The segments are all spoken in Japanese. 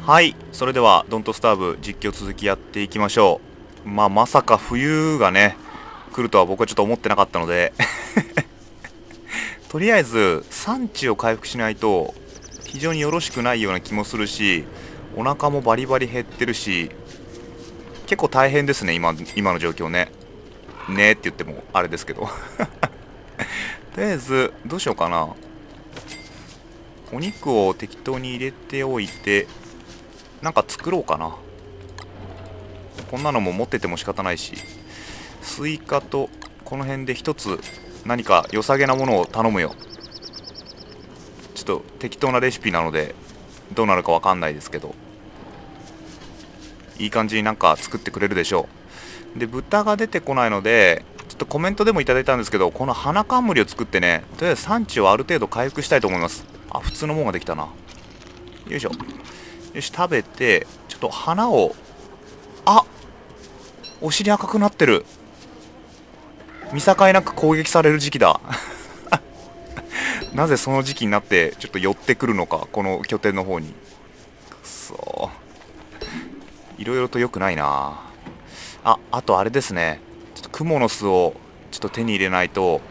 はい、それではドントスターブ実況続きやっていきましょう。まさか冬がね来るとは僕はちょっと思ってなかったのでとりあえず産地を回復しないと非常によろしくないような気もするし、お腹もバリバリ減ってるし、結構大変ですね、今の状況ね。ねって言ってもあれですけどとりあえずどうしようかな。お肉を適当に入れておいて、なんか作ろうかな。こんなのも持ってても仕方ないし、スイカとこの辺で一つ何か良さげなものを頼むよ。ちょっと適当なレシピなのでどうなるかわかんないですけど、いい感じになんか作ってくれるでしょう。で、豚が出てこないので、ちょっとコメントでもいただいたんですけど、この花冠を作ってね、とりあえず産地をある程度回復したいと思います。あ、普通のもんができたな。よいしょ。よし、食べて、ちょっと花を、あ、お尻赤くなってる。見境なく攻撃される時期だなぜその時期になってちょっと寄ってくるのか、この拠点の方に。くそー、いろいろと良くないな。あとあれですね、ちょっとクモの巣をちょっと手に入れないと、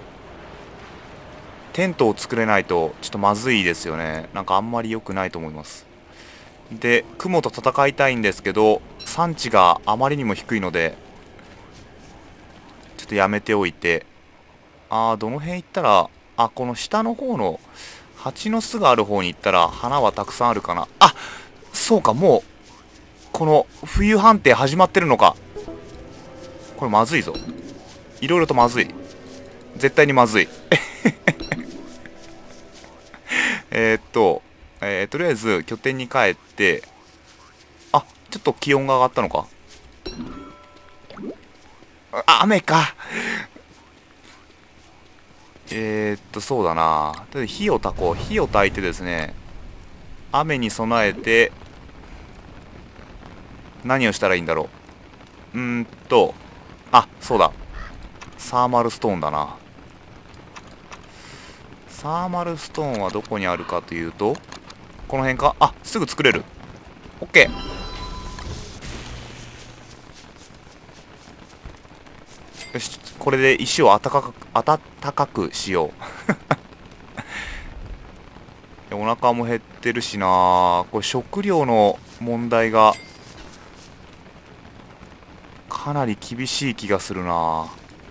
テントを作れないとちょっとまずいですよね。なんかあんまり良くないと思います。で、クモと戦いたいんですけど、産地があまりにも低いのでちょっとやめておいて、どの辺行ったら、この下の方の蜂の巣がある方に行ったら花はたくさんあるかな。そうか、もうこの冬判定始まってるのか。これまずいぞ。いろいろとまずい。絶対にまずいとりあえず拠点に帰って、ちょっと気温が上がったのか。雨か。そうだな。とりあえず火を焚こう。火を焚いてですね、雨に備えて何をしたらいいんだろう。そうだ。サーマルストーンだな。サーマルストーンはどこにあるかというと、この辺か。すぐ作れる。オッケー。よし、これで石を暖かくしようお腹も減ってるしな。これ食料の問題がかなり厳しい気がするな。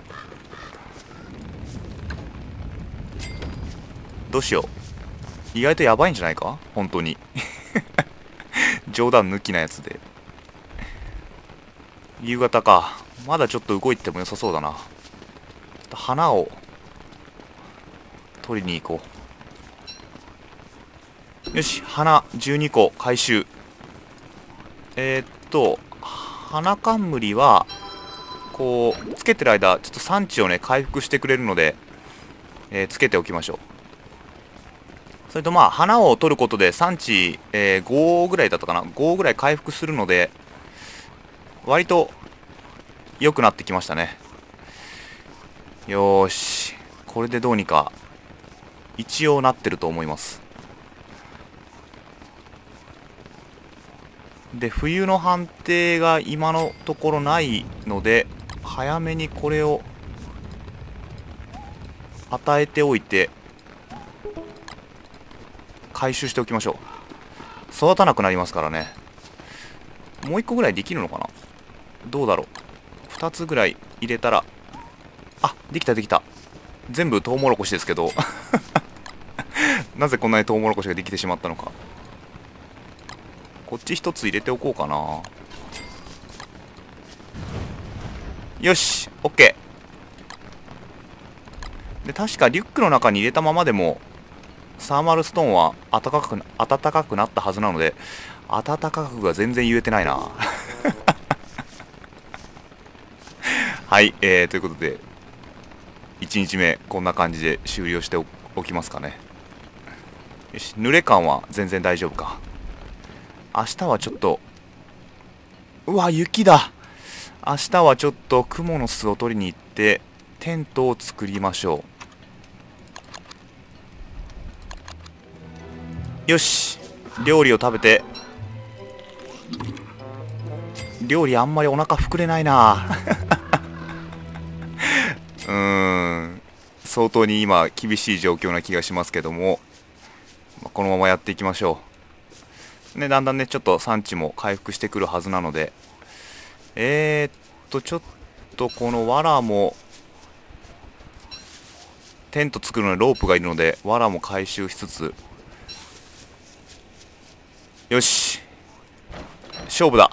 どうしよう。意外とやばいんじゃないか、本当に冗談抜きなやつで。夕方か。まだちょっと動いても良さそうだな。花を取りに行こう。よし、花12個回収。花冠はこうつけてる間ちょっと産地をね回復してくれるので、つけておきましょう。それと花を取ることで産地、5ぐらいだったかな、5ぐらい回復するので割と良くなってきましたね。よーし、これでどうにか一応なってると思います。で、冬の判定が今のところないので、早めにこれを与えておいて回収しておきましょう。育たなくなりますからね。もう1個ぐらいできるのかな。どうだろう。2つぐらい入れたら、できたできた。全部トウモロコシですけどなぜこんなにトウモロコシができてしまったのか。こっち1つ入れておこうかな。よし、 OK で、確かリュックの中に入れたままでもサーマルストーンは暖かくなったはずなので、暖かくが全然言えてないなはい、ということで1日目こんな感じで終了しておきますかね。よし、濡れ感は全然大丈夫か。明日はちょっと、うわ、雪だ。明日はちょっとクモの巣を取りに行ってテントを作りましょう。よし、料理を食べて料理あんまりお腹膨れないな相当に今厳しい状況な気がしますけども、このままやっていきましょうね。だんだんねちょっと産地も回復してくるはずなので、ちょっとこの藁もテント作るのにロープがいるので藁も回収しつつ、よし勝負だ。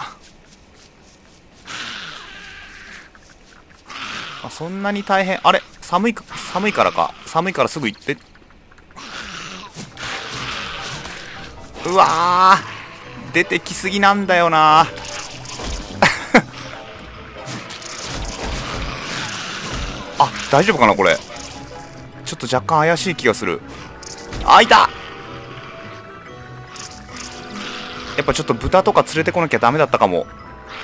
そんなに大変、あれ寒いからか、寒いからすぐ行って、うわー出てきすぎなんだよなあ、大丈夫かなこれ。ちょっと若干怪しい気がする。あ、いた。やっぱちょっと豚とか連れてこなきゃダメだったかも。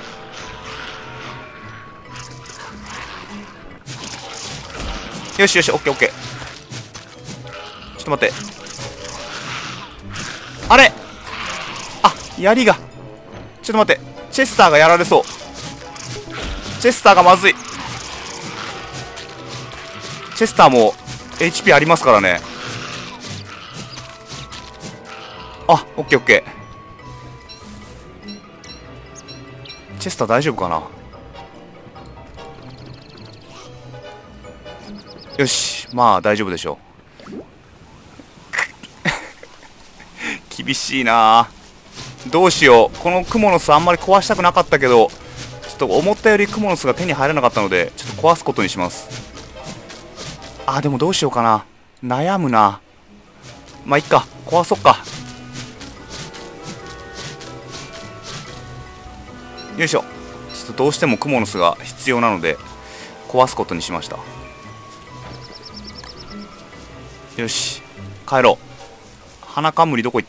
よしよし、オッケーオッケー。ちょっと待って、あれ、あ、槍が、ちょっと待って、チェスターがやられそう。チェスターがまずい。チェスターも HP ありますからね。あ、オッケーオッケー。チェスター大丈夫かな。よし、まあ大丈夫でしょう厳しいな。どうしよう。このクモの巣あんまり壊したくなかったけど、ちょっと思ったよりクモの巣が手に入らなかったので、ちょっと壊すことにします。あ、でもどうしようかな。悩むな。まあいっか、壊そっか。よいしょ。ちょっとどうしてもクモの巣が必要なので壊すことにしました。よし、帰ろう。花冠どこ行った。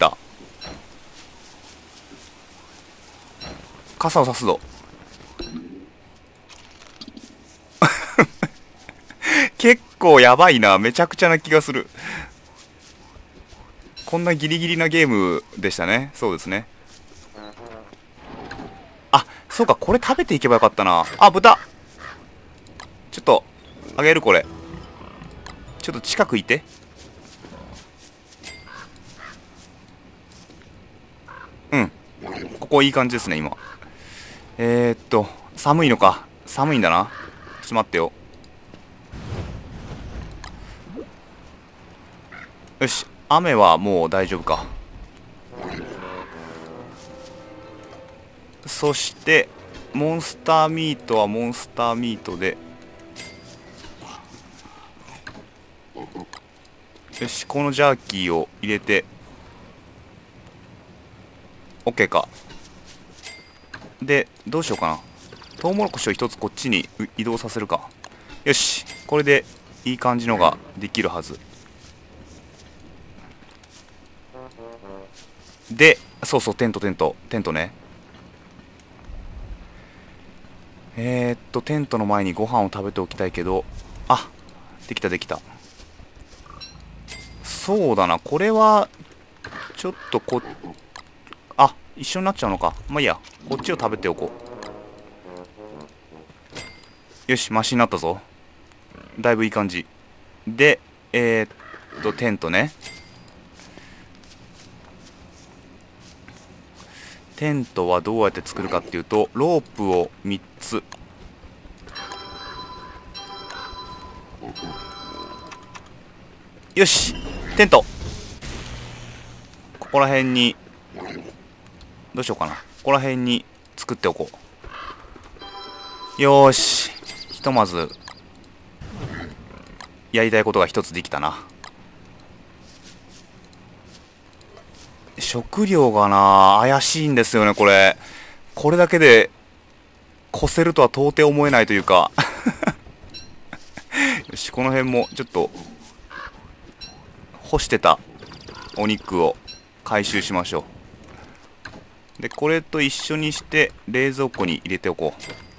傘をさすぞ結構やばいな。めちゃくちゃな気がする。こんなギリギリなゲームでしたね。そうですね。あ、そうか、これ食べていけばよかったな。あ、豚ちょっとあげる。これちょっと近くいて。うん、ここいい感じですね今。寒いのか。寒いんだな。ちょっと待ってよ。よし、雨はもう大丈夫か。そしてモンスターミートはモンスターミートで、よし、このジャーキーを入れて OK か。でどうしようかな。トウモロコシを一つこっちに移動させるか。よし、これでいい感じのができるはずで、そうそう、テントね。テントの前にご飯を食べておきたいけど、あ、できたできた。そうだな、これはちょっとあ、一緒になっちゃうのか。まあいいや、こっちを食べておこう。よし、マシになったぞ。だいぶいい感じで、テントね。テントはどうやって作るかっていうと、ロープを3つ。よし、テントここら辺に、どうしようかな。ここら辺に作っておこう。よーし、ひとまずやりたいことが一つできたな。食料がな、怪しいんですよねこれ。これだけで越せるとは到底思えないというかよし、この辺もちょっと干してたお肉を回収しましょう。でこれと一緒にして冷蔵庫に入れておこ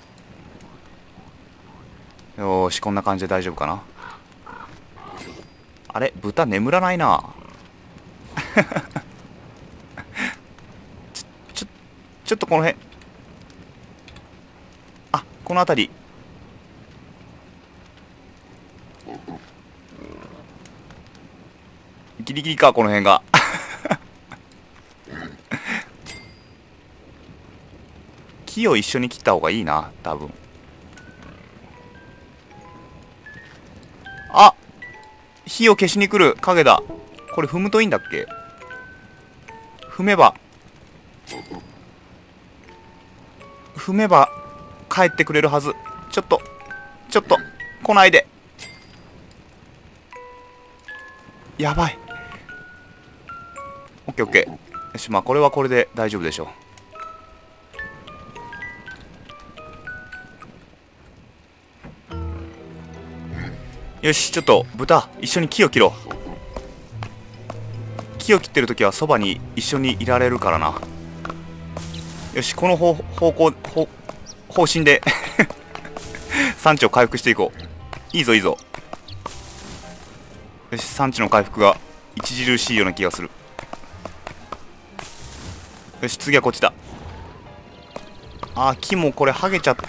う。よーし、こんな感じで大丈夫かな。あれ、豚眠らないなちょっとこの辺、 この辺り。ギリギリか、この辺が。木を一緒に切った方がいいな、多分。あ、火を消しに来る影だ。これ踏むといいんだっけ？踏めば帰ってくれるはず。ちょっと来ないで。やばい。オッケーオッケー。よし、まあこれはこれで大丈夫でしょう。よし、ちょっと豚一緒に木を切ろう。木を切ってるときはそばに一緒にいられるからな。よし、この方針で産地を回復していこう。いいぞいいぞ。よし、産地の回復が著しいような気がする。よし、次はこっちだ。あー、木もこれ剥げちゃって。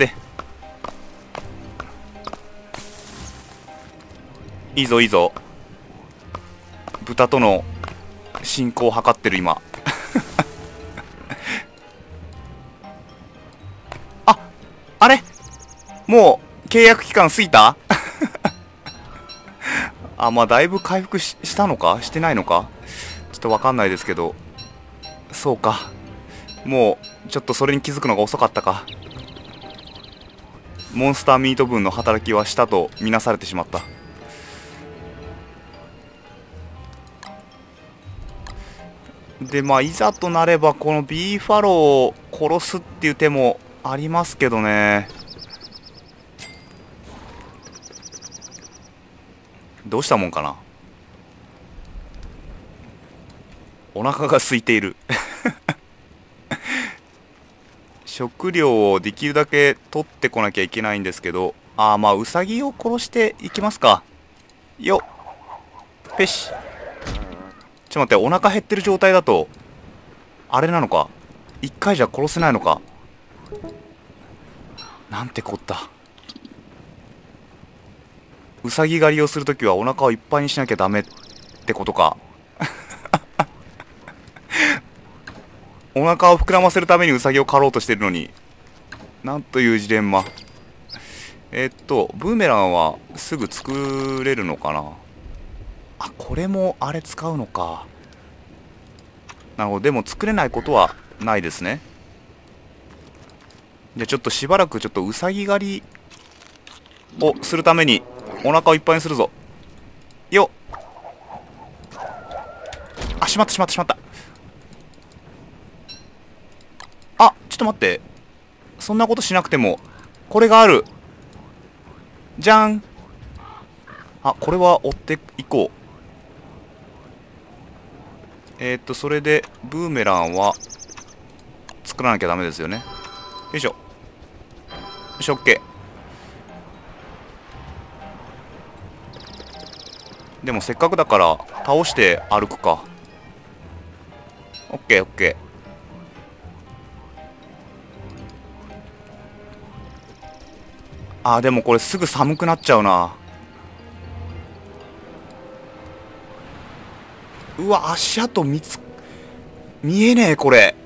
いいぞいいぞ。豚との進行を図ってる今。あれもう契約期間過ぎた？あ、まあだいぶ回復したのかしてないのかちょっとわかんないですけど。そうか。もうちょっとそれに気づくのが遅かったか。モンスターミート分の働きはしたとみなされてしまった。でまあいざとなればこのビーファローを殺すっていう手もありますけどね。どうしたもんかな。お腹が空いている。食料をできるだけ取ってこなきゃいけないんですけど、ああ、まあウサギを殺していきますか。よっペシ。ちょっと待って、お腹減ってる状態だとあれなのか、一回じゃ殺せないのか。なんてこった。ウサギ狩りをするときはお腹をいっぱいにしなきゃダメってことか。お腹を膨らませるためにウサギを狩ろうとしてるのに、なんというジレンマ。ブーメランはすぐ作れるのかな。あ、これもあれ使うのか。なるほど。でも作れないことはないですね。じゃあちょっとしばらくちょっとウサギ狩りをするためにお腹をいっぱいにするぞ。よっ。あ、しまったしまったしまった。あ、ちょっと待って。そんなことしなくてもこれがある。じゃん。あ、これは追っていこう。それでブーメランは作らなきゃダメですよね。よいしょ。よし、オッケー。でもせっかくだから倒して歩くか。オッケーオッケー。あー、でもこれすぐ寒くなっちゃうな。うわ、足跡見えねえこれ。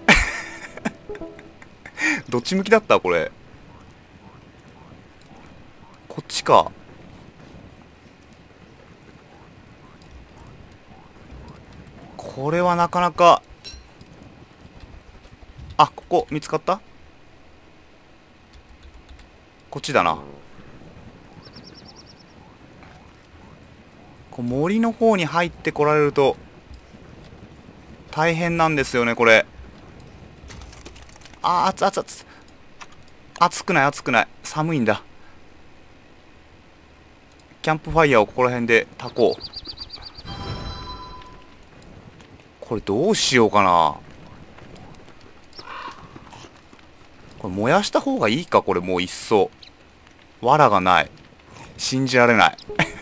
どっち向きだったこれ。こっちか。これはなかなか。あ、ここ見つかった？こっちだな。森の方に入ってこられると大変なんですよねこれ。あー、暑くない暑くない。寒いんだ。キャンプファイヤーをここら辺で焚こう。これどうしようかな。これ燃やした方がいいか。これもういっそ。藁がない。信じられない。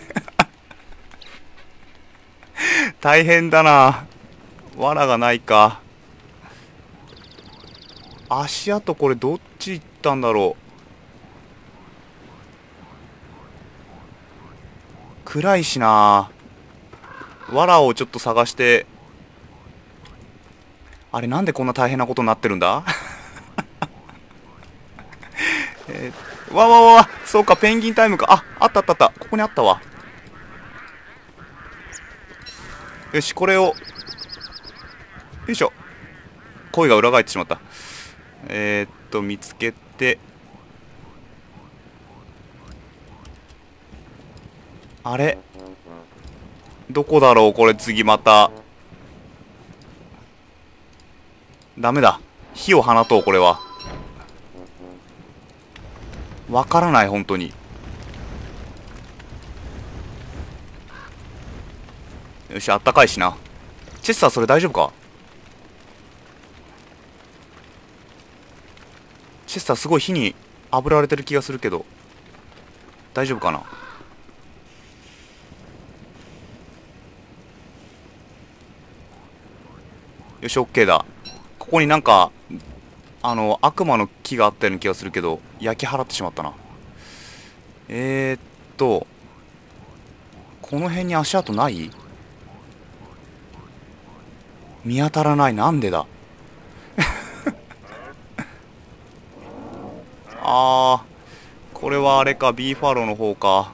大変だな。藁がないか。足跡これどっち行ったんだろ暗いしな。藁をちょっと探して。あれ、なんでこんな大変なことになってるんだわわわわ、そうか、ペンギンタイムか。あ、あったあったあった。ここにあったわ。よし、これを。よいしょ。声が裏返ってしまった。見つけて。あれどこだろうこれ次また。ダメだ。火を放とう、これは。わからない、本当に。よし、あったかいしな。チェスター、それ大丈夫か？チェスター、すごい火に炙られてる気がするけど。大丈夫かな？よし、OK だ。ここになんか、悪魔の木があったような気がするけど、焼き払ってしまったな。この辺に足跡ない？見当たらない。なんでだあー、これはあれか、ビーファローの方か。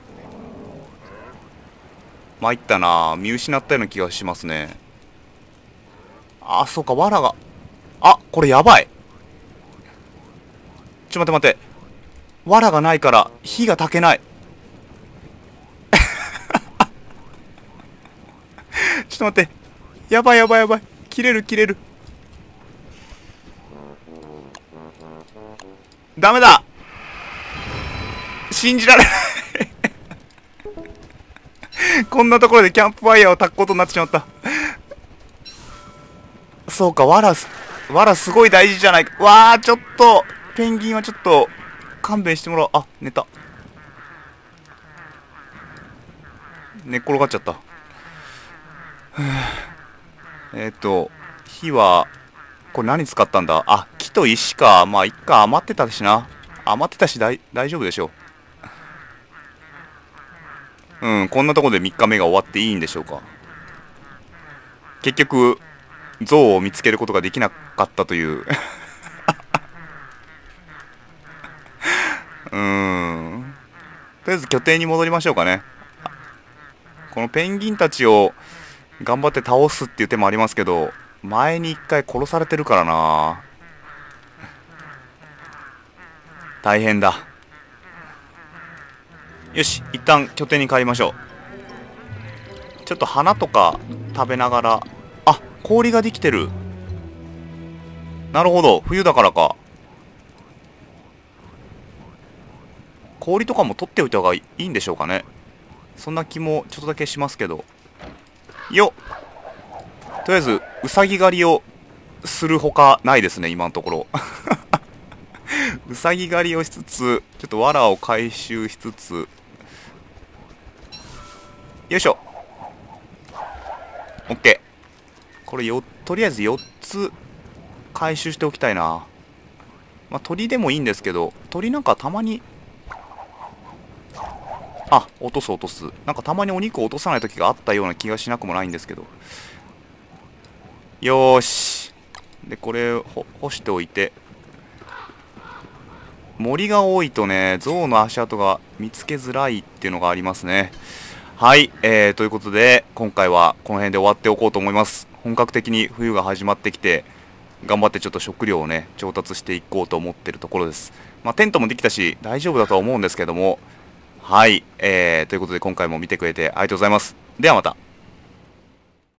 参ったな。見失ったような気がしますね。あ、そうか、藁が。あ、これやばい。ちょっと待って待って。藁がないから火が焚けない。ちょっと待って。やばいやばいやばい。切れる切れる。ダメだ。信じられないこんなところでキャンプファイヤーを焚くことになってしまった。そうか、藁すごい大事じゃないか。わあ、ちょっとペンギンはちょっと勘弁してもらおう。あ、寝た。寝っ転がっちゃった。火はこれ何使ったんだ。あ、木と石か。まあいっか。余ってたしな。余ってたし大丈夫でしょう。うん、こんなところで3日目が終わっていいんでしょうか。結局象を見つけることができなかったというとりあえず拠点に戻りましょうかね。このペンギンたちを頑張って倒すっていう手もありますけど、前に一回殺されてるからな。大変だ。よし、一旦拠点に帰りましょう。ちょっと花とか食べながら。あ、氷ができてる。なるほど、冬だからか。氷とかも取っておいた方がいいんでしょうかね。そんな気もちょっとだけしますけど。よっ、とりあえずウサギ狩りをするほかないですね、今のところウサギ狩りをしつつ、ちょっと藁を回収しつつ。よいしょ。 OK。 これとりあえず4つ回収しておきたいな。まあ鳥でもいいんですけど、鳥なんかたまに、あ、落とす落とす。なんかたまにお肉を落とさない時があったような気がしなくもないんですけど。よーし。で、これを干しておいて。森が多いとね、象の足跡が見つけづらいっていうのがありますね。はい、ということで、今回はこの辺で終わっておこうと思います。本格的に冬が始まってきて、頑張ってちょっと食料をね、調達していこうと思ってるところです。まあ、テントもできたし、大丈夫だとは思うんですけども、はい、ということで今回も見てくれてありがとうございます。ではまた。